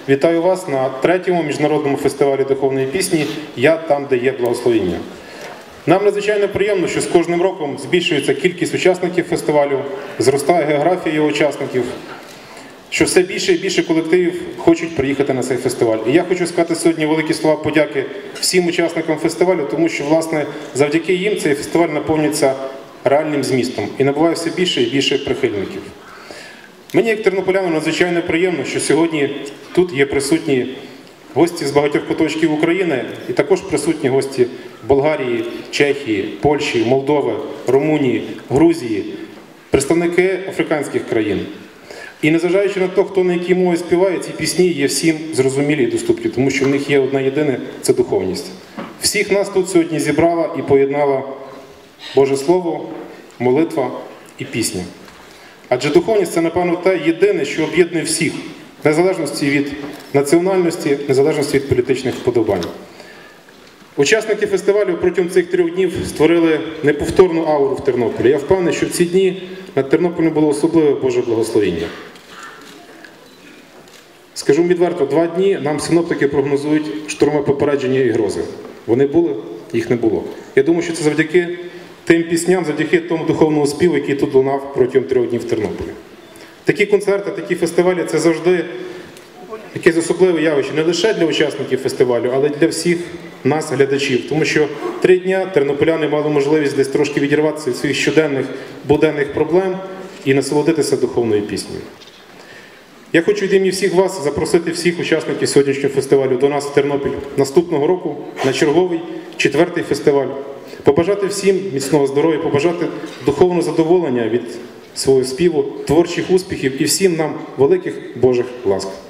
Вітаю вас на 3-му міжнародному фестивалі духовної пісні «Я там, де є благословіння». Нам надзвичайно приємно, що з кожним роком збільшується кількість учасників фестивалю, зростає географія його учасників, що все більше і більше колективів хочуть приїхати на цей фестиваль. І я хочу сказати сьогодні великі слова подяки всім учасникам фестивалю, тому що, власне, завдяки їм цей фестиваль наповнюється реальним змістом і набуває все більше і більше прихильників. Мені, як тернополяну, надзвичайно приємно, що сьогодні тут є присутні гості з багатьох куточків України і також присутні гості Болгарії, Чехії, Польщі, Молдови, Румунії, Грузії, представники африканських країн. І незважаючи на те, хто на якій мові співає, ці пісні є всім зрозумілі і доступні, тому що в них є одна єдина – це духовність. Всіх нас тут сьогодні зібрала і поєднала Боже Слово, молитва і пісня. Адже духовність – це, напевно, те єдине, що об'єднує всіх, незалежності від національності, незалежності від політичних вподобань. Учасники фестивалю протягом цих 3 днів створили неповторну ауру в Тернополі. Я впевнений, що в ці дні над Тернополем було особливе Боже благословіння. Скажу відверто, 2 дні нам синоптики прогнозують штурми попередження і грози. Вони були, їх не було. Я думаю, що це завдяки тим пісням, завдяки тому духовному співу, який тут лунав протягом 3 днів в Тернополі. Такі концерти, такі фестивалі – це завжди якесь особливе явище не лише для учасників фестивалю, але й для всіх нас, глядачів. Тому що 3 дня тернополяни мали можливість десь трошки відірватися від своїх щоденних, буденних проблем і насолодитися духовною піснею. Я хочу від імені всіх вас запросити всіх учасників сьогоднішнього фестивалю до нас в Тернопіль наступного року на черговий 4-й фестиваль. Побажати всім міцного здоров'я, побажати духовного задоволення від свого співу, творчих успіхів і всім нам великих Божих ласк.